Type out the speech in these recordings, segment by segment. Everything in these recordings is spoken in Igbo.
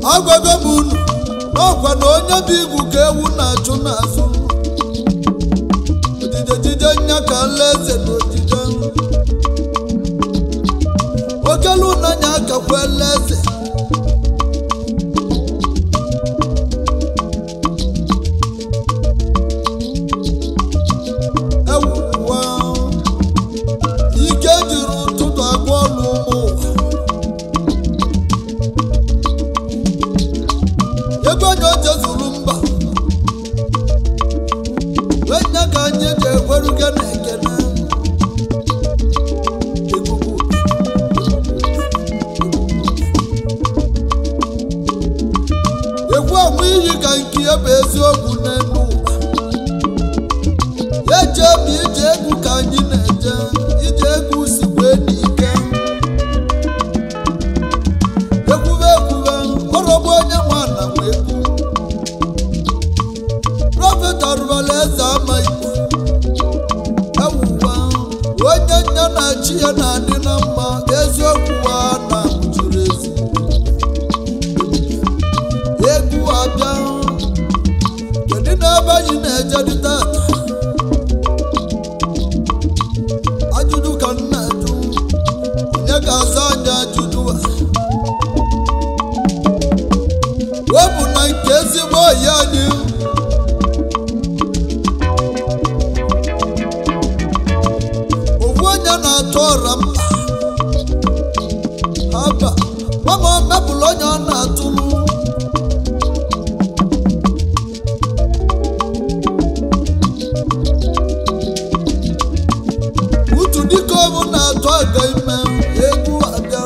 agwago m unu n'ọkwa na onye bụ igwu ka ewu na-achụ n'azụ ojije nya ka alaeze na ojije okelu n'anya akakwa alaeze ewuwa ike jiri ụtụtụ agwa ọlụ ụmụ ụwa ebe onye oche zuru mba wenya ka anyị ji ekweruge na ekene ekwu ọnwụ iyi ka nke ya bụ eziokwu n'elu ụwa eje bụ ije egwu ka anyị na-eje ije egwu sikwe n'ike ekwube ọrọbụ onye nwana nwe ekwu prọfet arụbala eze ama igbo ewuwa onye nya na chi ya na-adị na mma eziokwu wa na juru ezi egwu abịa kedu n'ebe anyị na-eje dị tata ajụjụ ka nna ajụ onye ga-aza anyị ajụjụ a wepụ na nke ezigbo oyi anyị ofu onye na-atụ ọra mkpa haba mama o mepụrụ onye ọ na-atụrụ utu dịka ọ bụ na-atụ aga ime egwu abịa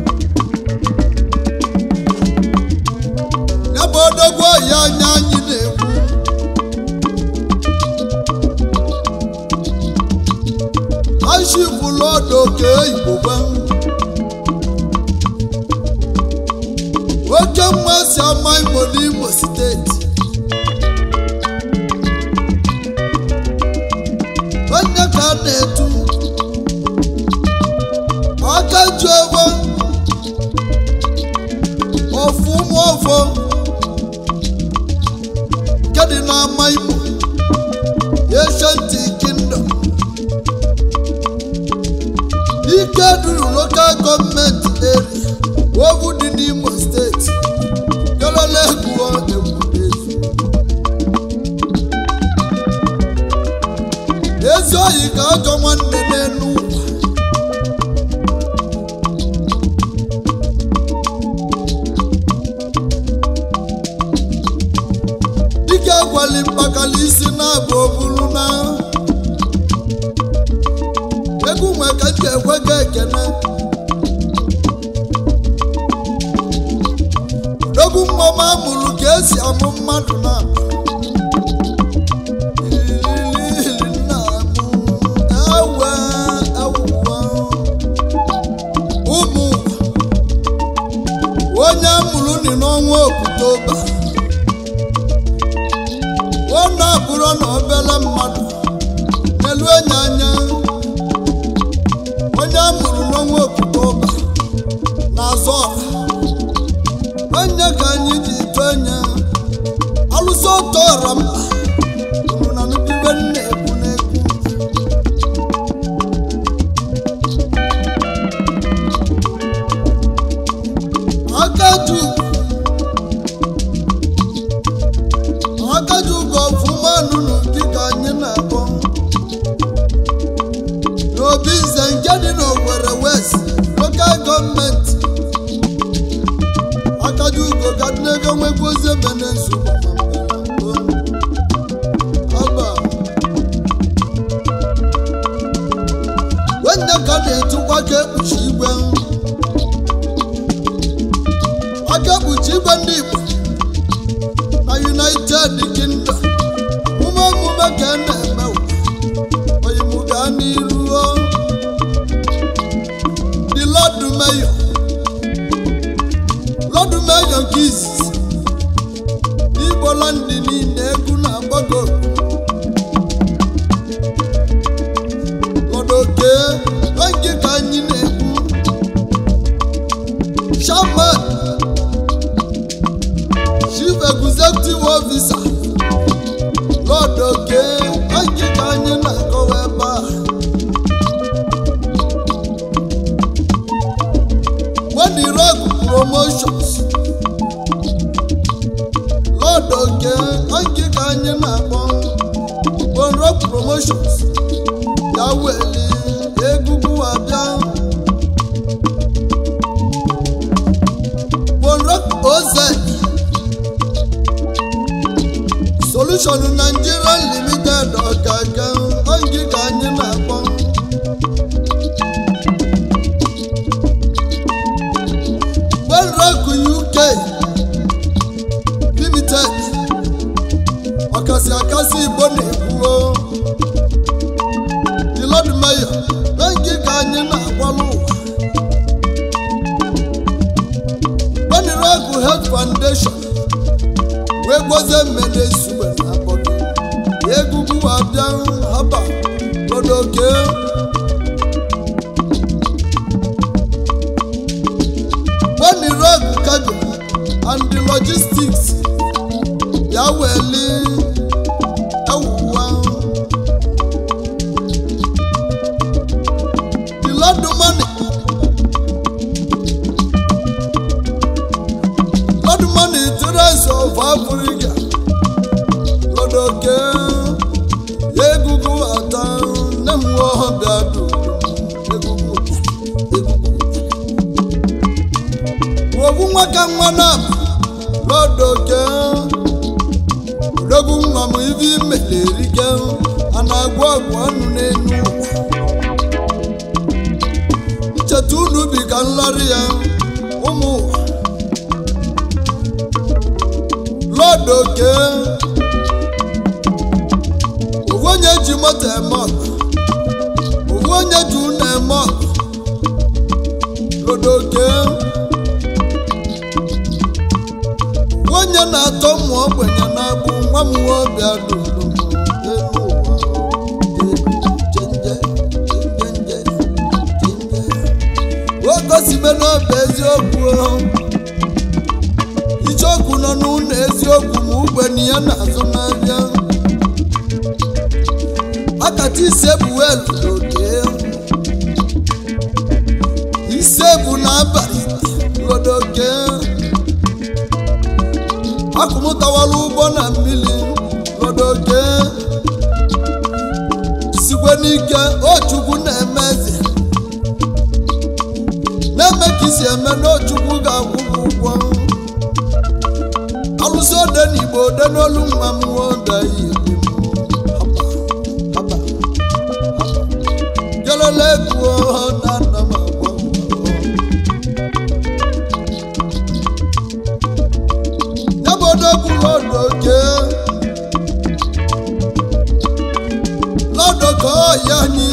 ya bụ odogwu ọhịa anya anyị na-egwu ashipụlụ ọdụ oke igbo gba oke mmasị ama imo n'Imo steeti onye ka a na-etu aka ju ego ofu ụmụ ọfọ nke dị n'ama Imo Ancient Kingdom ike duru local gọọmenti area ovu dị n'Imo steeti kelele egwuo egwurezu ezi oyi ka ajọ nwanne n'elu ụwa dike gwali mkpakala isi na-abụ obulu na egwu nwe ka ji ekwe ga ekene odogwu mmọma amụrụ ka esi amụ mmadụ na ụmụ onye amụrụ ni n'ọnwa Ọktoba ọ na-abụrụ na obere mmadụ n'elu enye anya onye amụrụ n'ọnwa Ọktoba na-azọ onye ka anyị ji tonye alụsị ọtọ ọra mkpa unu na ndube na-ekwu n'ekwu akaju ugo ọfụma nụnụ dịka anyị na-akpọ n'obi nze nke dị n'Owerri West local gọọmenti akaju ugo gadịnego nwekwa ozi emene nsogbu aba wenne ka na-etukwa ka ekpuchi igwe aka ekpuchi igwe ndị Igbo na United Kingdom ume ka na-eme oyimuga n'iru the Lord Mayor nke izizi n'Igbo land niile egwu na-agbago odoke oge ka anyị na-ekwu Shaman Lord money. Lord money to rise of Africa. Lord okay. Egugu atan nemwo biadu. Waka mwana Lord okay. Rogu mamu ivi melerike anagwa gwanu nenu. Chatunu bikanlaria umu. Lord okay. Uwonye jimote emok. Uwonye june emok. Lord okay. Onye na-atọ mmụ ogbenye na-abụ nwa m nwoke adụrụ elu ụwa ogosibe n'obe eziokwu icheokwu nọ n'ụlọ eziokwu ma ugbenye ya na-azụ n'ahịa akata ise bụ elu n'oge ise bụ n'abalị lodoke akumutawala ugbo na mmiri lodoke sikwe n'ike Ochukwu na-emezi na-eme ka isi eme n'Ochukwu ga-akwụ ụgwọ alụsị ode n'Igbo ode n'olu nwa m nwoda ibi gelele egwu na nna m agwa lodoke lodoko yani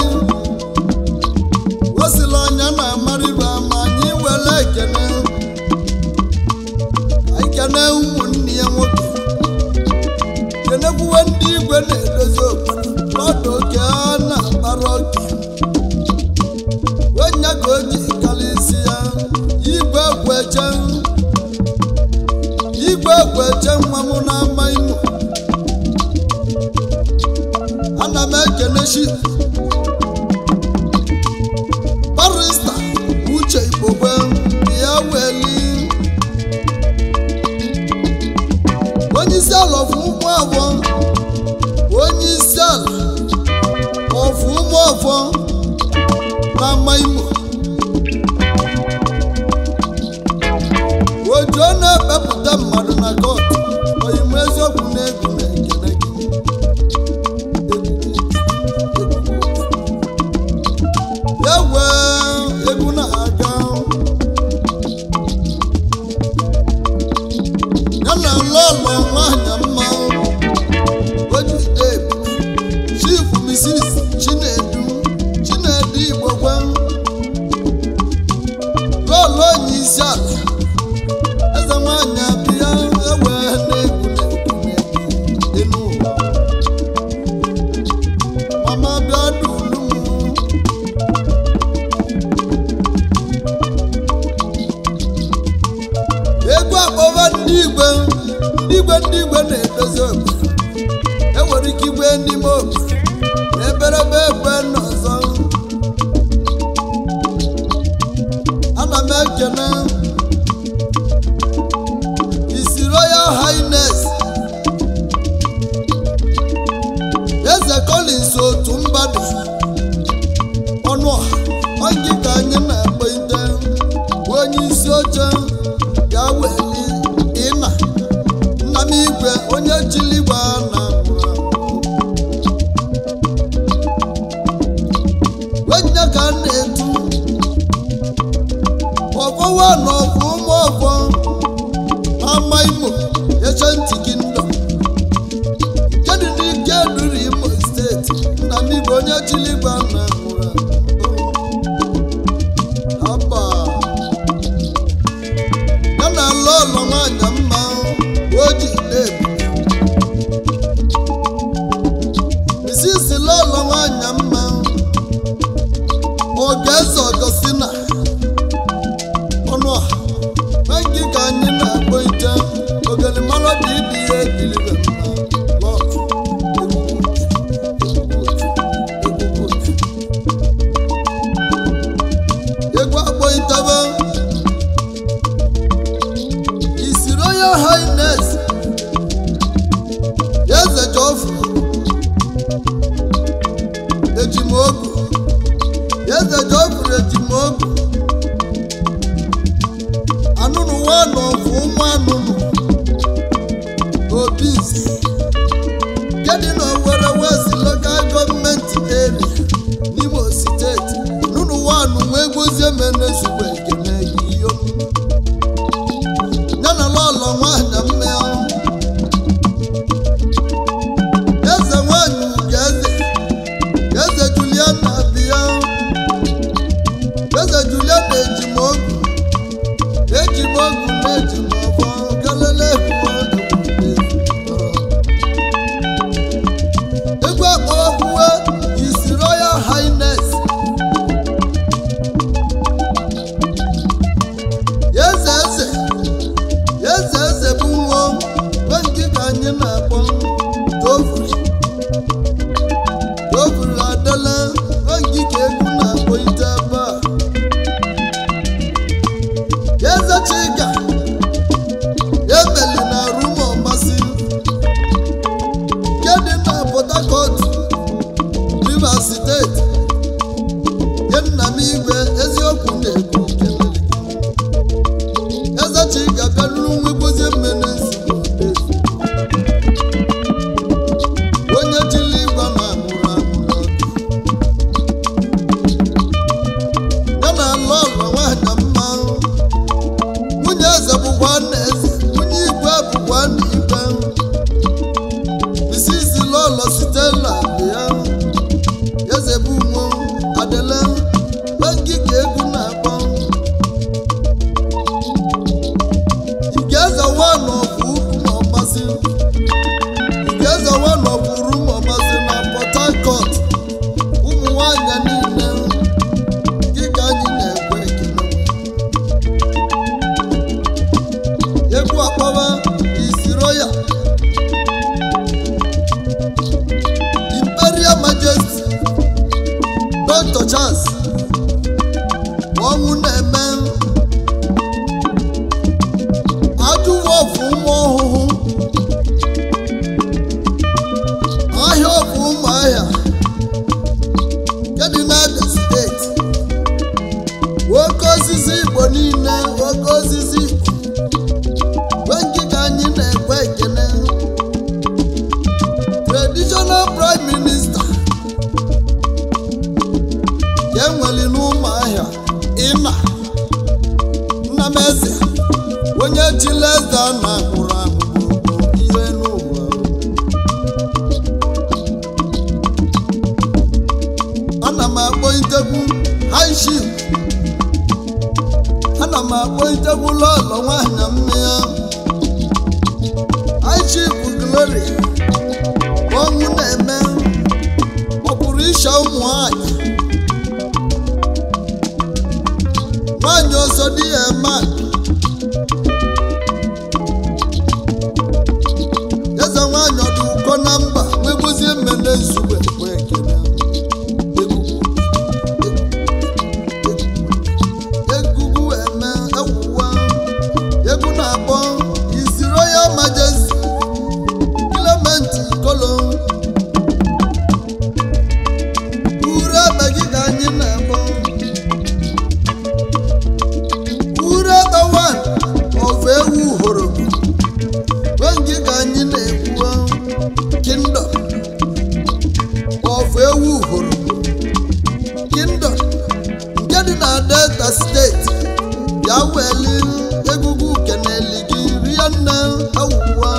wasila anya na mariba ma anyị wele ekene aikene ụmụnne ya nwoke kenekwuwe ndị igwe na-edozi obodo lodoke na-akpara oke wenya ka o ji kalisi ya igwe kweche nwa m na-ama imo ana m ekene shi barista Uche Igbokwe ya weli onye isi ala of Umuofo onye isi ala of Umuofo na-ama imo ojo na-ekpepụta mmadụ na kot oyim eziokwu na-egwu na-ekene gị ya wee egwu na-aga ya na lọlọ nwanyị mma ojide Chief Mrs. Chinedu Igbokwe lọlọ onye isi ala nwanyị abịa ewe na-egwu enu mama bịa dulu egwu akpọba ndị igwe na-edozi obodo enwere ike igwe n'ime obodo na eberebe egbe n'ọzọ ana m ekene Royal Highness Eze Collins otu mbadụ ọnụ ọha onye ka anyị na-akpọ ite onye isi oche ya weli ịna nna m igwe onye jiligwe na onye ka na-etu ọfọwa na ọfụ Umuofo ama imo echenti kingdom kedu n'ike duru Imo steeti nna m igwe onye jiligwe na aba ya na lọlọ nwanyị mma oji debu Mrs. lọlọ nwanyị mma Ogeze Ọgọstina ọnụ ọha Wengi ka anyị na-akpọ ite ogele mara dị ibi ihe ekilibe eze Geoffrey Ejimogu anụnụ nwanụ ọfụ ụmụ anụnụ obi nze kedụ na Owerri West Local Government Area n'Imo Steeti nụnụ nwanụ nwa egbozie mene zugbo ekene iyo yana lọlọ nwanyị mmea eze nwanyị eze Juliana bịa eze Juliana Ejimogu na-ejimọfọ kelele egwu akpọkwuwe His Royal Highness eze bụ nwa nke ka anyị na-akpọ Geoffrey Adele nke ka egwu na-akpọ ite ebe a eze Chika emeli na rumo masị nke dị na Port Harcourt Rivers Steeti ye nna m igwe eziokwu na-ekwu kelele eze Chika bịaruru nwegbozie mmene nsogbu onye jiri ịgwa ma amụrụ amụrụ ya na ala ọlọ nwanyị mma nwunye eze bụkwa nna eze nwunye igwe bụkwa nna igwe Mrs. Lolo Stella ya eze bụ nwo Adele ngige egwu na-akpọ Igeze wanọbụ ma ọmasị na Port Harcourt ụmụ nwanyị niile dịka anyị na-ekwe ekele egwu akpọwa His Royal Imperial Majesty Dr. Charles ọnwụ na-eme ajụwa ọfụ ụmụ ọhụhụ ahịa ọfụ ụmụ ahịa kedụ na Abia Steeti oke osisi Igbo niile oke osisi Igbo ngịga anyị na-ekwe ekene Traditional Prime Minister ka enweli n'ụmụ ahịa Nnameze onye chile eze na akpụrụ akpụ ihe n'ụwa ana m akpọ itegwu high chief ana m akpọ itegwu lọlọ nwanyị mmea high chief Glory ọnwụ na-eme ọ pụrụ isha ụmụ nwanyị ọzọ dị ya eme eze nwanyị ọdụ ụkọ na mba nwegbozie mmene nzugbe ekwe ekele egwugwu eme ewuwa egwu na-akpọ His Royal Majesty Clement Ikolo uru ebe gị ka anyị na-akpọ uru ebe wan of ewu horobu wengi ka anyị na-ekwu Kingdom of ewu horobu Kingdom nke dị na Delta Steeti ya weli egwugwu keneli gị rie nne ewuwa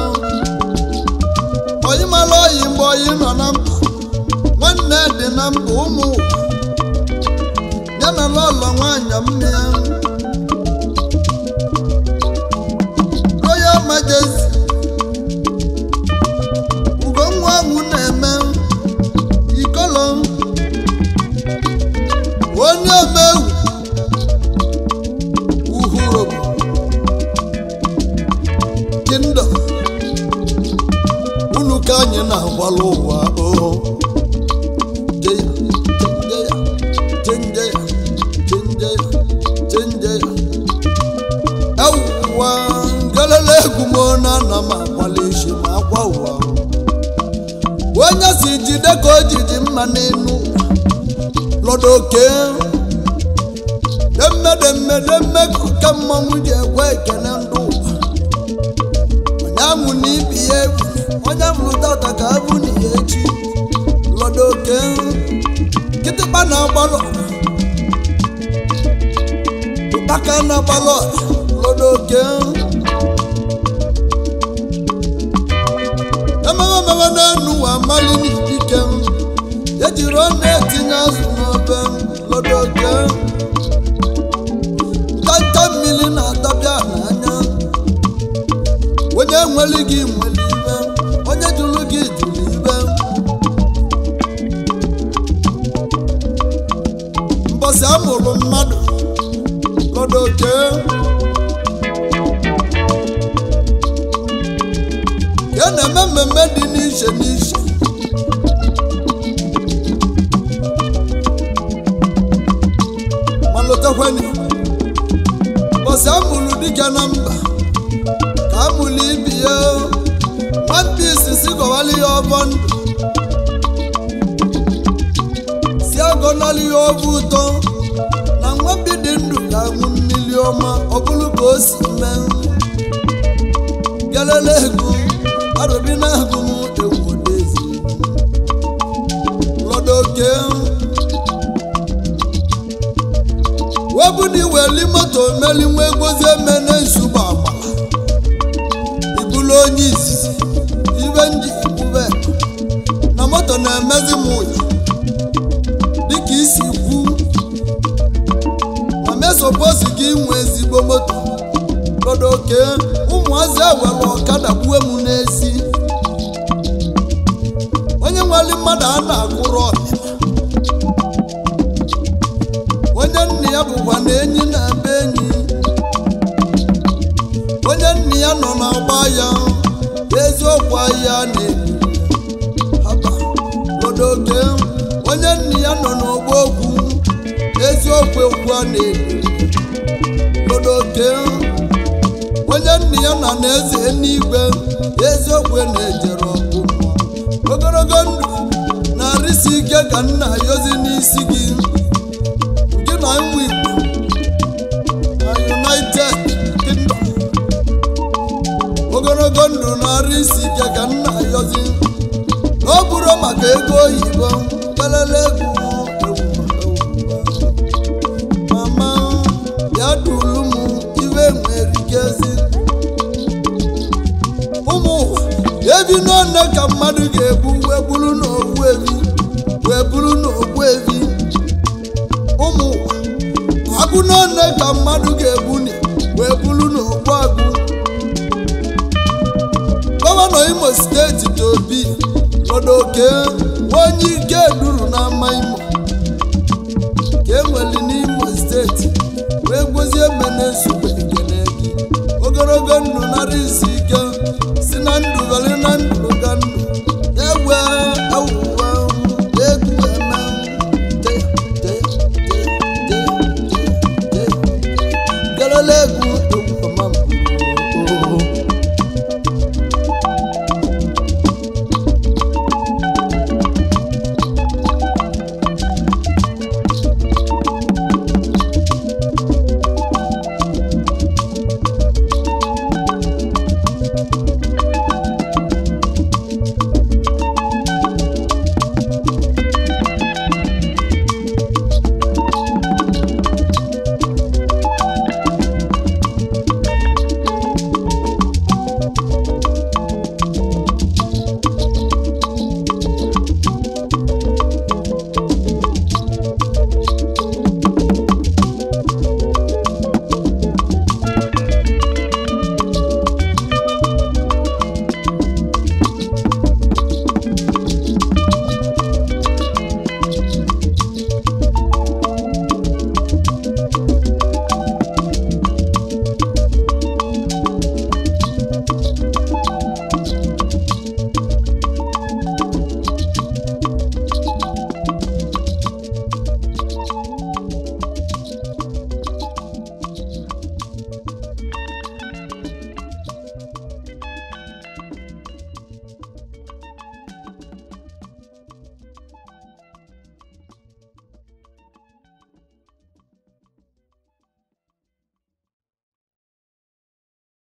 oyi mara oyi mgbe oyi nọ na mba nwanne dị na mba ụmụ ya na lọlọ nwanyị mmea Royal Majesty Ugonwa ahụ na-eme Ikolo onye omewu Uhuru Kingdom unu ka anyị na-agwala ụwa ewuwa ngalele egwumona na ma akwalishi ma akwa ụwa onye si jide ka o jiji mma n'elu lodoke demme ka mmanwụ ji ekwe ekene ndụ onye amụ na ibi ya egwu onye amụrụ tata ka abụ na ya echi lodoke kịtịkpa na-agbalọ ụkpaka na-agbalọ lodoke emeghe n'enu wa mali n'ibike ejiri ọ na-etinye azụ n'obe lodoke ntanta mmiri na-atabịa n'anya onye nwere gị nwere ibe onye jụrụ gị jụrụ ibe mbọsị amụrụ mmadụ lodoke ya na-eme mmemme dị n'iche n'iche ma lotekwani mbọsị amụrụ dike na mba ka amụrụ ibi ya nwamba isisi gọwali ya ọbọ ndụ si agọnali ya ọbụ ụtọ na nwambi dị ndụ ga-aṅụ mmiri ọma ọ bụrụ ka o si mee bịalele ego arụbi na-agụ m ewu n'ezi lodoke webụna iweli moto meli nwa egozi emene nsogbu agbala ibulu onye izizi ibe ndị ikwube na moto na-emezi m ụya dịka isi kwu ma mesoposi gị nwe ezigbo moto lodoke ụmụazị ewere ọkada gbuo m n'ezi onye nwere mmadụ a na-agụrụ ọdịna onye nna ya bụkwa na enyi na-ebe enyi onye nna ya nọ n'ọgba ya eziokwu ahịa na-ebi haba lodoke onye nna ya nọ n'ọgba okwu eziokwu okwu a na-ebi lodoke onye nna ya na na-eze n'igwe eziokwu na-ejere ọkụ ogologo ndụ na-arịsi ike ka nna yozi n'isi gị nke na nwa Igbo na United Kingdom ogologo ndụ na-arịsi ike ka nna yozi na ọ bụrụ maka ego oyibo kelele egwu mama ya dulu m iwe nwere ikezi ụmụ ebi n'one ka mmadụ ga-ebu wee buru n'ogbu evi wee buru n'ogbu evi ụmụ agụ n'one ka mmadụ ga-ebu wee buru n'ogbu agụ gọvanọ Imo steeti Tobi lodoke onye ike duru n'ama Imo ka enweli n'Imo steeti wee gozie mene nsogbu ekene gị ogologo ndụ narị isi ike si na ndụ